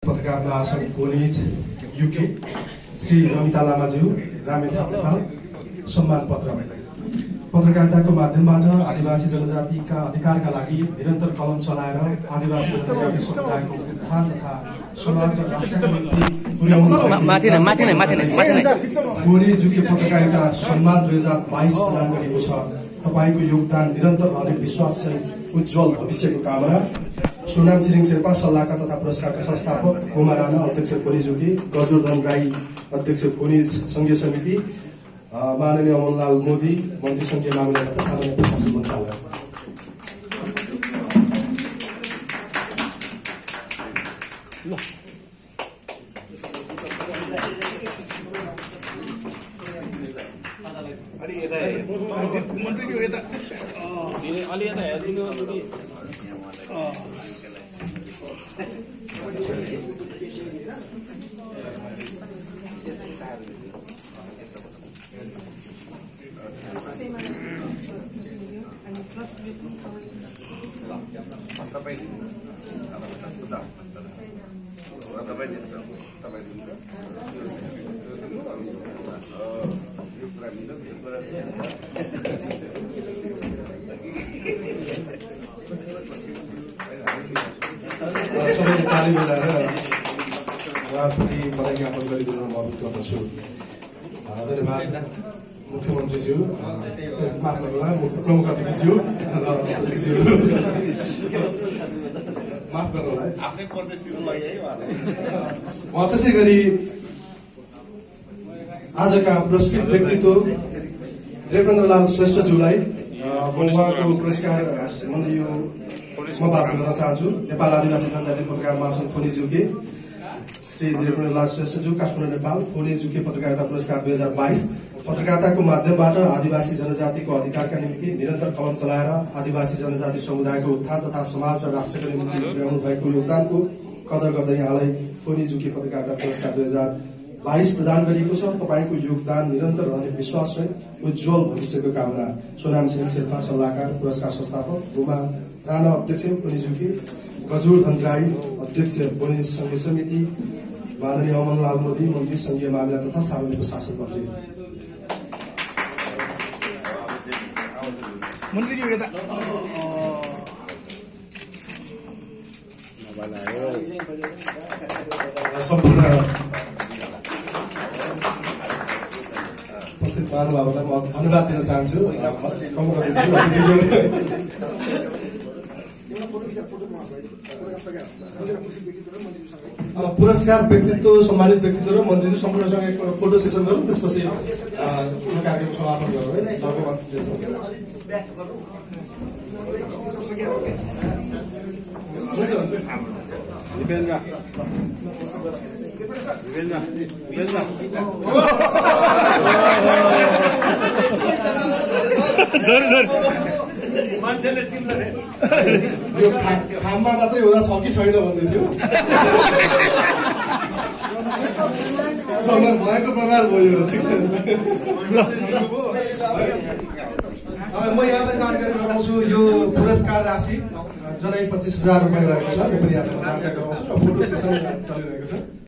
पत्रकार महासंघ पोलिस युके श्री रमिता लामाज्यू रामेछाप नेपाल सम्मान पत्र पत्रकारिताको माध्यमबाट आदिवासी जनजातिका अधिकारका लागि निरन्तर कलम चलाएर आदिवासी जनजाति समुदायको उत्थान तथा समाज र राष्ट्रका निम्ति पोलिस युके पत्रकारिता सम्मान 2022 प्रदान गरेको छ। तपाईको योगदान निरन्तर रहने विश्वास चाहिँ उज्जवल भविष्यको कामना। सोनाम छिरिङ शेर्पा सल्लाहकार तथा पुरस्कारका संस्थापक, गोमा राणा अध्यक्ष पोलिस युके, गजुरधन राई अध्यक्ष पोलिस संघीय समिति, माननीय अमनलाल मोदी मन्त्री संघीय मामिला तथा सामान्य प्रशासन मन्त्रालय। सबैले ताली बजाएर उहाँप्रति बधाई ज्ञापन गरिदिनु म अनुरोध गर्दछु। धन्यवाद मुख्यमन्त्रीज्यू, माफ गर्नुहोला प्रमुख अतिथिज्यू, माफ गर्नुहोला आफ्नै प्रदेशतिर लैआयो। त्यसै गरी आजका पुरस्कृत व्यक्तित्व देवेन्द्रलाल श्रेष्ठज्यूलाई उहाँको पुरस्कार म भाषण गर्न चाहन्छु। नेपाल आदिवासी जनजाति पत्रकार महासंघ फोनिज युके श्री देवेन्द्रलाल श्रेष्ठज्यू, काठमाडौँ नेपाल, फोनिज युके पत्रकारिता पुरस्कार 2022। पत्रकारिताको माध्यमबाट आदिवासी जनजातिको अधिकारका निम्ति निरन्तर कलम चलाएर आदिवासी जनजाति समुदायको उत्थान तथा समाज र राष्ट्रको निम्ति पुर्याउनु भएको योगदानको कदर गर्दै यहाँलाई फोनिज युके पत्रकारिता पुरस्कार 2022 प्रदान गरिएको छ। तपाईको योगदान निरन्तर रहने विश्वास सहित उज्जवल भविष्यको कामना। सोनाम छिरिङ शेर्पा सल्लाहकार, पुरस्कार संस्थापक, गोमा राणा अध्यक्ष पोलिस युके, गजुरधन राई अध्यक्ष पोलिस संघीय समिति, माननीय अमनलाल मोदी मन्त्री संघीय मामिला तथा सामान्य प्रशासन मन्त्री। सम्पूर्ण उपस्थित महानुभावलाई म धन्यवाद दिन चाहन्छु। पुरस्कार व्यक्तित्व, सम्मानित व्यक्तित्व र मन्त्रीज्यू सम्पूर्णसँग एक फोटो सेसन गरौँ, त्यसपछि कार्यक्रम समापन गरौँ है। यो खाममा मात्रै हुँदा छ कि छैन भन्दै थियो। भएको प्रमाण भयो। ठिक छ, म यहाँलाई जानकारी गराउँछु। यो पुरस्कार राशि जनै 25,000 रुपियाँ रहेको छ। यो पनि यहाँलाई जानकारी गराउँछु र फोटो सेसन चलिरहेको छ।